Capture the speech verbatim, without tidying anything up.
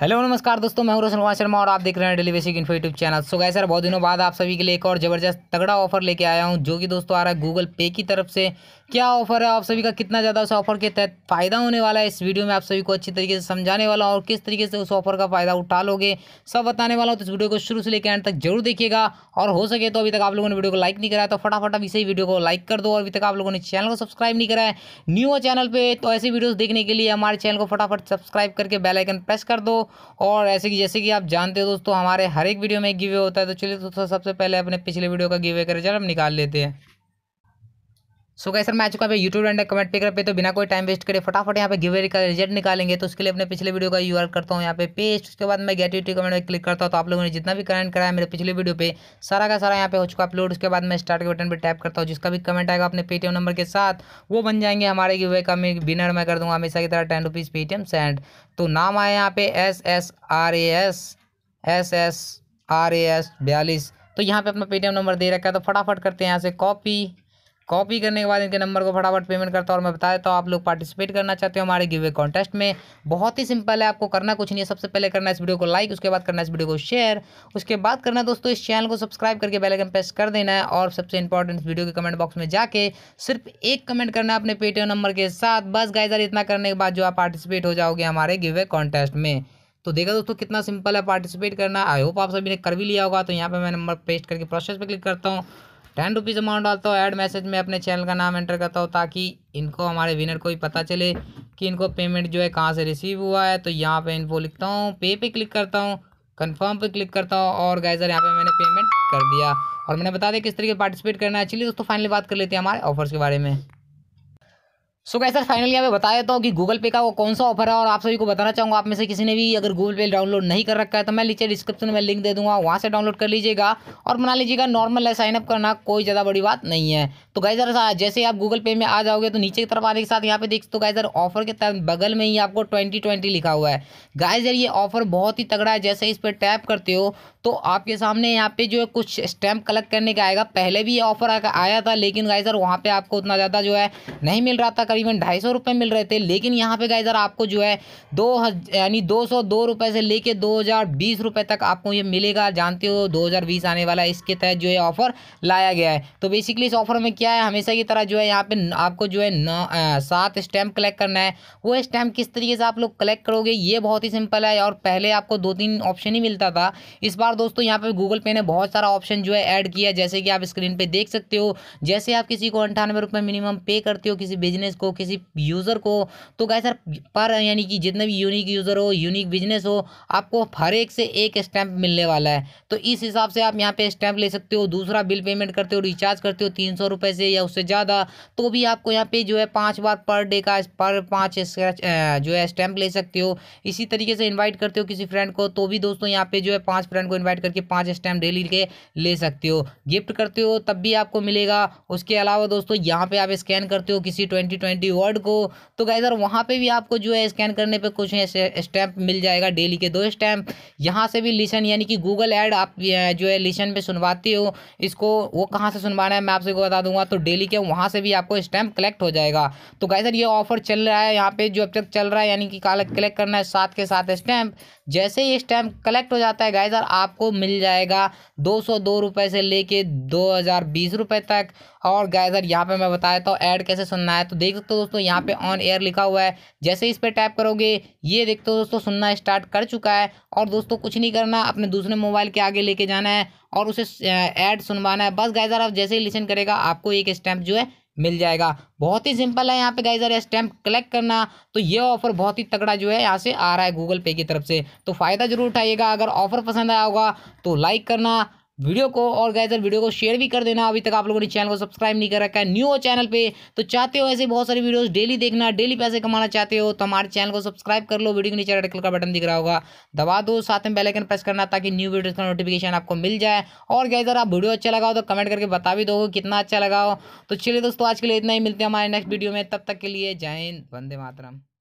Hello नमस्कार दोस्तों, मैं हूं रोशन कुमार शर्मा और आप देख रहे हैं daily basic info YouTube channel. So guys यार, बहुत दिनों बाद आप सभी के लिए एक और ज़बरदस्त तगड़ा ऑफर लेके आया हूं, जो कि दोस्तों आ रहा है गूगल पे की तरफ से। क्या ऑफर है, आप सभी का कितना ज़्यादा उस ऑफर के तहत फ़ायदा होने वाला है, इस वीडियो में आप सभी को अच्छी तरीके से समझाने वाला हूँ और किस तरीके से उस ऑफर का फ़ायदा उठा लोगे सब बताने वाला हूँ। तो इस वीडियो को शुरू से लेकर एंड तक जरूर देखिएगा। और हो सके तो अभी तक आप लोगों ने वीडियो को लाइक नहीं करा है तो फटाफट अभी से ही वीडियो को लाइक कर दो। और अभी तक आप लोगों ने चैनल को सब्सक्राइब नहीं करा है, न्यू हो चैनल पे, तो ऐसी वीडियोस देखने के लिए हमारे चैनल को फटाफट सब्सक्राइब करके बेल आइकन प्रेस कर दो। और ऐसे कि जैसे कि आप जानते हो दोस्तों, हमारे हर एक वीडियो में एक गिवे होता है। तो चलिए दोस्तों, सबसे पहले अपने पिछले वीडियो का गिवे का रिजल्ट हम निकाल लेते हैं। सो गाइस सर, मैं आ चुका है यूट्यूब एंड कमेंट पिकर पे। तो बिना कोई टाइम वेस्ट करे फटाफट यहाँ पे गिवे का रिजल्ट निकालेंगे। तो उसके लिए अपने पिछले वीडियो का यूआरएल करता हूँ यहाँ पे पेस्ट। उसके बाद मैं गेट यूट्यूब कमेंट में क्लिक करता हूँ। तो आप लोगों ने जितना भी कमेंट कराया मेरे पिछले वीडियो पे, सारा का सारा यहाँ पे हो चुका अपलोड। उसके बाद मैं स्टार्ट के बटन पर टैप करता हूँ। जिसका भी कमेंट आएगा अपने पेटीएम नंबर के साथ, वो बन जाएंगे हमारे गिवे का विनर। मैं कर दूंगा हमेशा की तरह टेन रुपीज़ पेटीएम सेंड। तो नाम आया यहाँ पे S S R A S S S R A S बयालीस। तो यहाँ पे अपना पेटीएम नंबर दे रखा है। तो फटाफट करते हैं यहाँ से कॉपी। कॉपी करने के बाद इनके नंबर को फटाफट पेमेंट करता हूँ। और मैं बता देता हूँ, आप लोग पार्टिसिपेट करना चाहते हो हमारे गिवे कॉन्टेस्ट में, बहुत ही सिंपल है, आपको करना कुछ नहीं है। सबसे पहले करना है इस वीडियो को लाइक, उसके बाद करना है इस वीडियो को शेयर, उसके बाद करना है दोस्तों इस चैनल को सब्सक्राइब करके बेल आइकन प्रेस कर देना है। और सबसे इंपॉर्टेंट, इस वीडियो के कमेंट बॉक्स में जाके सिर्फ एक कमेंट करना है अपने पेटीएम नंबर के साथ। बस गाइस, इतना करने के बाद जो आप पार्टिसिपेट हो जाओगे हमारे गिवे कॉन्टेस्ट में। तो देखा दोस्तों कितना सिंपल है पार्टिसिपेट करना। आई होप आप सभी ने कर भी लिया होगा। तो यहाँ पे मैं नंबर पेस्ट करके प्रोसेस पे क्लिक करता हूँ, टेन रुपीज़ अमाउंट डालता हूँ, ऐड मैसेज में अपने चैनल का नाम एंटर करता हूँ, ताकि इनको हमारे विनर को ही पता चले कि इनको पेमेंट जो है कहाँ से रिसीव हुआ है। तो यहाँ पे इन्फो लिखता हूँ, पे पे क्लिक करता हूँ, कंफर्म पे क्लिक करता हूँ और गाइजर यहाँ पे मैंने पेमेंट कर दिया। और मैंने बता दिया किस तरीके पार्टिसिपेट करना है। चलिए दोस्तों, फाइनली बात कर लेते हैं हमारे ऑफर्स के बारे में। सो गाइस सर, फाइनली यहाँ पे बता देता हूँ कि गूगल पे का वो कौन सा ऑफर है। और आप सभी को बताना चाहूँगा, आप में से किसी ने भी अगर गूगल पे डाउनलोड नहीं कर रखा है तो मैं नीचे डिस्क्रिप्शन में लिंक दे दूंगा, वहाँ से डाउनलोड कर लीजिएगा और बना लीजिएगा। नॉर्मल है, साइनअप करना कोई ज़्यादा बड़ी बात नहीं है। तो गाइस सर, जैसे आप गूगल पे में आ जाओगे तो नीचे की तरफ आने के साथ यहाँ पे देख तो गाइस सर, ऑफर के तहत बगल में ही आपको ट्वेंटी ट्वेंटी लिखा हुआ है। गाइस यार, ये ऑफर बहुत ही तगड़ा है। जैसे इस पर टैप करते हो तो आपके सामने यहाँ पे जो है कुछ स्टैम्प कलेक्ट करने का आएगा। पहले भी ये ऑफर आया था, लेकिन गाइस सर वहाँ पे आपको उतना ज़्यादा जो है नहीं मिल रहा था, करीबन ढाई सौ रुपये मिल रहे थे। लेकिन यहाँ पे गाइस सर आपको जो है दो यानी दो सौ दो रुपये से लेके दो हज़ार बीस रुपये तक आपको ये मिलेगा। जानते हो दो हज़ार बीस आने वाला है, इसके तहत जो है ऑफर लाया गया है। तो बेसिकली इस ऑफर में क्या है, हमेशा की तरह जो है यहाँ पे आपको जो है नौ सात स्टैम्प कलेक्ट करना है। वो स्टैम्प किस तरीके से आप लोग कलेक्ट करोगे, ये बहुत ही सिंपल है। और पहले आपको दो तीन ऑप्शन ही मिलता था। इस बार दोस्तों यहाँ पे गूगल पे ने बहुत सारा ऑप्शन जो है ऐड किया, जैसे कि आप स्क्रीन पे देख सकते हो। जैसे आप किसी को अंठानवे रुपये मिनिमम पे करते हो, किसी बिजनेस को, किसी यूज़र को, तो गाइस सर पर यानी कि जितने भी यूनिक यूज़र हो, यूनिक बिजनेस हो, आपको हर एक से एक स्टैम्प मिलने वाला है। तो इस हिसाब से आप यहाँ पे स्टैम्प ले सकते हो। दूसरा, बिल पेमेंट करते हो, रिचार्ज करते हो तीन सौ रुपये से या उससे ज़्यादा, तो भी आपको यहाँ पे जो है पाँच बार पर डे का पर पाँच जो है स्टैम्प ले सकते हो। इसी तरीके से इन्वाइट करते हो किसी फ्रेंड को, तो भी दोस्तों यहाँ पे जो है पाँच फ्रेंड को इन्वाइट करके पाँच स्टैम्प डेली के ले सकते हो। गिफ्ट करते हो तब भी आपको मिलेगा। उसके अलावा दोस्तों यहाँ पे आप स्कैन करते हो किसी ट्वेंटी ट्वेंटी वर्ड को, तो गाइस सर वहाँ पे भी आपको जो है स्कैन करने पे कुछ स्टैम्प मिल जाएगा, डेली के दो स्टैम्प। यहाँ से भी लिसन यानी कि गूगल ऐड आप जो है लिसन पे सुनवाते हो, इसको वो कहाँ से सुनवाना है मैं आपसे को बता दूंगा। तो डेली के वहाँ से भी आपको स्टैम्प कलेक्ट हो जाएगा। तो गाइस सर, ये ऑफर चल रहा है यहाँ पे जो अब तक चल रहा है, यानी कि कलेक्ट करना है सात के साथ स्टैम्प। जैसे ही स्टैम्प कलेक्ट हो जाता है गाइस सर, आपको मिल जाएगा दो सौ दो रुपये से लेके दो हज़ार बीस रुपये तक। और गाइस सर यहाँ पे मैं बता देता हूँ ऐड कैसे सुनना है। तो देख सकते हो दोस्तों, यहाँ पे ऑन एयर लिखा हुआ है। जैसे इस पर टैप करोगे, ये देखते हो दोस्तों सुनना स्टार्ट कर चुका है। और दोस्तों कुछ नहीं करना, अपने दूसरे मोबाइल के आगे लेके जाना है और उसे ऐड सुनवाना है। बस गाइस सर, आप जैसे ही लिसन करेगा आपको एक स्टैम्प जो है मिल जाएगा। बहुत ही सिंपल है यहाँ पे गाइस सर स्टैम्प कलेक्ट करना। तो ये ऑफर बहुत ही तगड़ा जो है यहाँ से आ रहा है गूगल पे की तरफ से। तो फ़ायदा जरूर उठाइएगा। अगर ऑफर पसंद आया होगा तो लाइक करना वीडियो को, और गाइस सर वीडियो को शेयर भी कर देना। अभी तक आप लोगों ने चैनल को सब्सक्राइब नहीं कर रखा है, न्यू हो चैनल पे, तो चाहते हो ऐसे बहुत सारी वीडियोस डेली देखना, डेली पैसे कमाना चाहते हो, तो हमारे चैनल को सब्सक्राइब कर लो। वीडियो के नीचे रेड कलर का बटन दिख रहा होगा, दबा दो, साथ में बेल आइकन प्रेस करना ताकि न्यू वीडियोस का नोटिफिकेशन आपको मिल जाए। और गाइस सर, आप वीडियो अच्छा लगा हो तो कमेंट करके बता भी दो कितना अच्छा लगा हो। तो चलिए दोस्तों, आज के लिए इतना ही, मिलते हैं हमारे नेक्स्ट वीडियो में। तब तक के लिए जय हिंद, वंदे मातरम।